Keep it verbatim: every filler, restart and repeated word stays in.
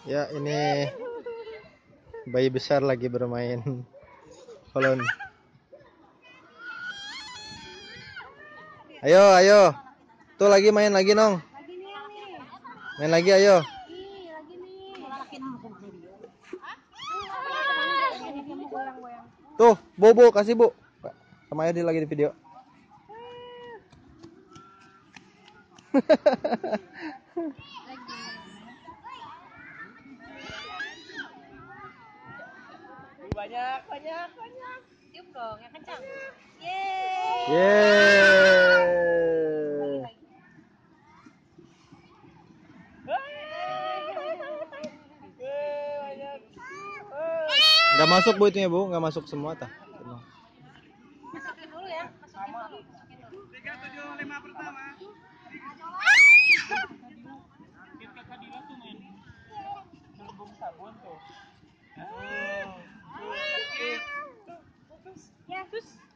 Ya, ini bayi besar lagi bermain balon. Ayo, ayo. Tuh lagi main lagi, Nong. Main lagi, ayo. Tuh, Bobo kasih, Bu. Sama Adi lagi di video. Banyak, banyak, banyak. Tiup dong, yang kencang. Yeay. Yeay. Nggak masuk, Bu, itunya, Bu. Nggak masuk semua, tah. Masukin dulu ya, masukin dulu. tiga tujuh lima pertama. Kita tadi tuh main gelembung sabun tuh. Ya, terus.